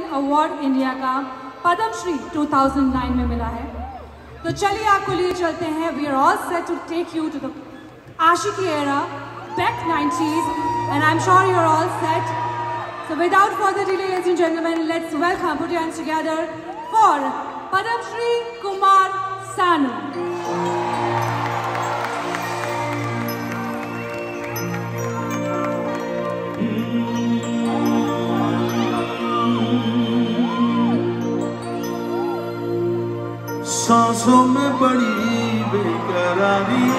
Award India का पद्म श्री 2009 में मिला है। तो चलिए आपको लिए चलते हैं। We are all set to take you to the Aashiqui era, back 90s, and I'm sure you're all set. So without further delay, ladies and gentlemen, let's welcome, put your hands together for Padam Shri Kumar Sanu. सांसों में बड़ी बेकरारी,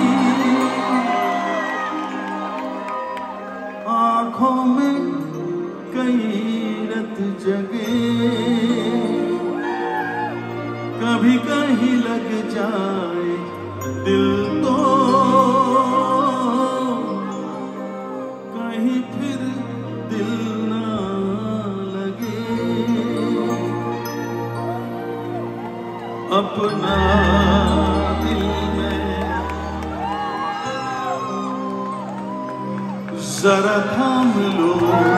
आँखों में कई रत जगे, कभी कहीं लग जाए दिल तो कहीं फिर दिल ना लगे। अपना दिल में जरा थाम लो,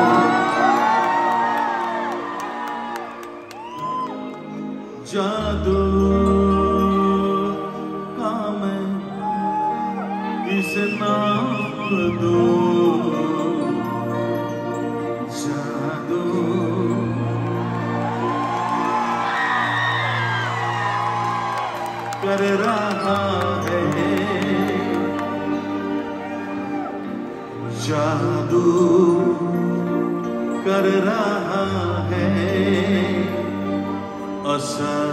जादू का मैं इसे नाम दूं, जादू कर रहा है, जादू कर रहा है असर।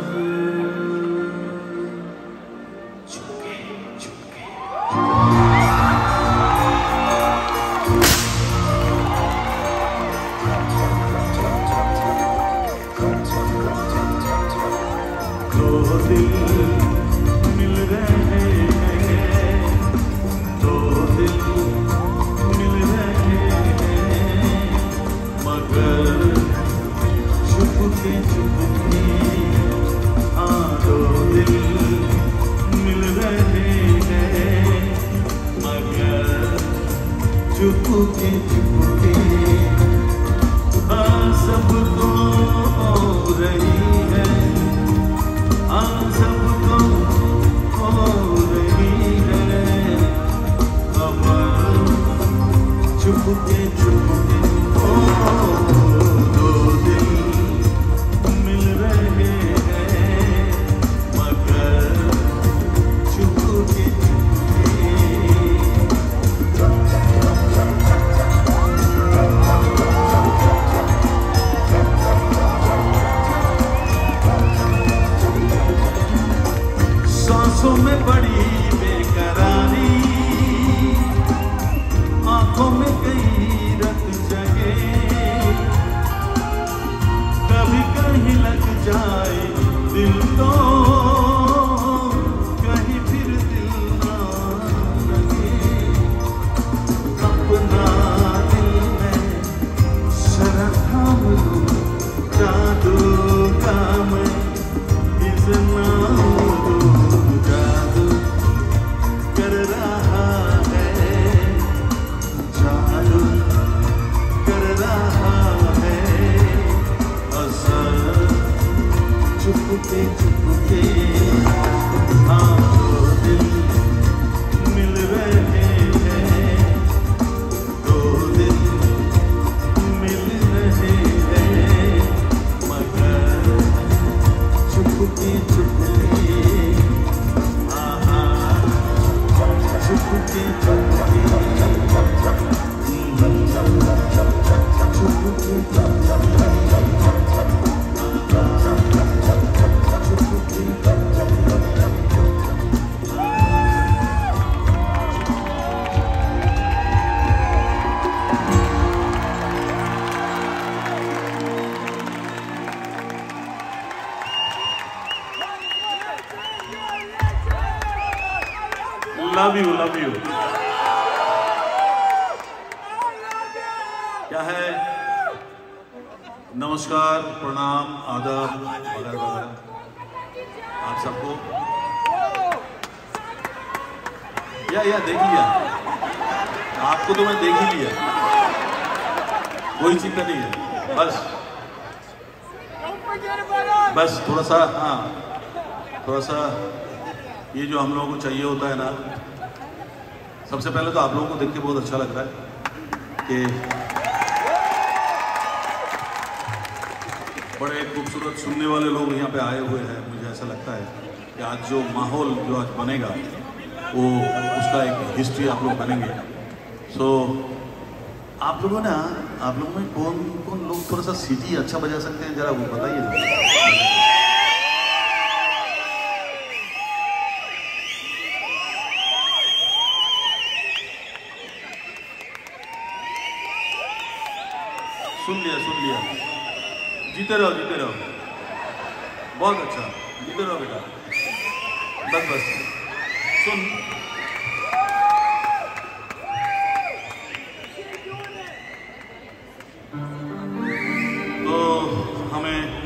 दो दिल मिल रहे हैं, दो दिल मिल रहे हैं, मगर चुपके चुपके। हाँ, दो दिल मिल रहे हैं, मगर चुपके चुपके। हाँ, सबको हो रही है, हाँ सबको हो रही है, खबर चुपके चुपके। दो दिल मिल रहे हैं, मगर चुपके चुपके। सांसों में बड़ी बेकरारी, आंखों में कई रत जगे, कभी कहीं लग जाए दिल तो कहीं फिर दिल ना लगे। अपना दिल में जरा थाम लो, जादू का मैं इसे नाम दूं, जादू कर रहा है, जादू कर रहा है असर। चुपके चुपके। हाँ, दो दिल मिल रहे हैं, दो दिल मिल रहे हैं, मगर चुपके चुपके। हाँ, चुपके चुपके, चुपके चुपके। Love you, love you. क्या है? नमस्कार, प्रणाम, आदाब वगैरह वगैरह आप सबको। या देख लिया आपको, तो मैं देख ही लिया, कोई चिंता नहीं है। बस बस थोड़ा सा, हाँ थोड़ा सा ये जो हम लोगों को चाहिए होता है ना, सबसे पहले तो आप लोगों को देख के बहुत अच्छा लग रहा है कि बड़े खूबसूरत सुनने वाले लोग यहाँ पे आए हुए हैं। मुझे ऐसा लगता है कि आज जो माहौल जो आज बनेगा वो उसका एक हिस्ट्री आप लोग बनेंगे। सो आप लोगों ने, आप लोगों में कौन कौन लोग थोड़ा सा सीटी अच्छा बजा सकते हैं, जरा वो बताइए ना। सुन लिया, जीते रहो, बहुत अच्छा, जीते रहो बेटा, बस सुन। तो हमें